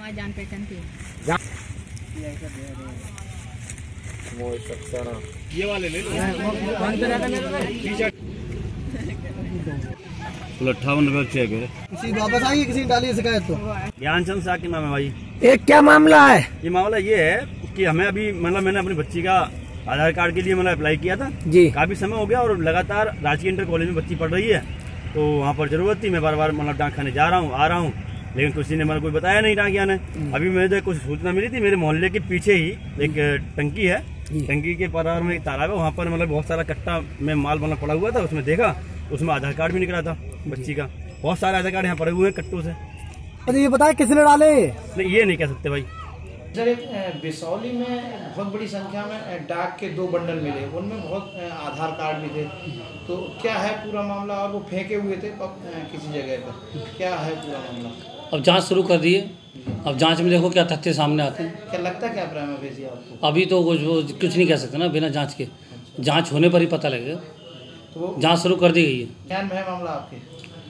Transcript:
हमारी जान पहचान थी। ये वाले ले लो। 58 रुपये चेक है। किसी वापस आई, किसी ने डाली शिकायत तो? ज्ञानचंद साहब के नाम है भाई। एक क्या मामला है? ये मामला ये है कि हमें अभी मतलब मैंने अपनी बच्ची का आधार कार्ड के लिए मतलब अप्लाई किया था जी। काफी समय हो गया और लगातार राजकीय इंटर कॉलेज में बच्ची पढ़ रही है, तो वहाँ पर जरूरत थी। मैं बार बार मतलब डाक खाने जा रहा हूँ, आ रहा हूँ, लेकिन किसी ने मतलब कोई बताया नहीं डाकिया ने। अभी मुझे कुछ सूचना मिली थी, मेरे मोहल्ले के पीछे ही एक टंकी है, टंकी के पार में एक तालाब है, वहाँ पर मतलब बहुत सारा कट्टा में माल मतलब पड़ा हुआ था। उसमें देखा, उसमें आधार कार्ड भी निकला था बच्ची का। बहुत सारे आधार कार्ड यहाँ पड़े हुए हैं कट्टों से। अरे ये बताए किसने डाले? नहीं, ये नहीं कह सकते भाई। सर, एक बिसौली में बहुत बड़ी संख्या में डाक के 2 बंडल मिले, उनमें बहुत आधार कार्ड भी थे, तो क्या है पूरा मामला? और वो फेंके हुए थे किसी जगह पर, क्या है पूरा मामला? अब जांच शुरू कर दी है। अब जांच में देखो क्या तथ्य सामने आते हैं। क्या लगता क्या प्राइमा फेसी आपको? अभी तो कुछ नहीं कह सकते ना बिना जांच के। जांच होने पर ही पता लगेगा। तो वो जांच शुरू कर दी गई है। ध्यान में है मामला आपके?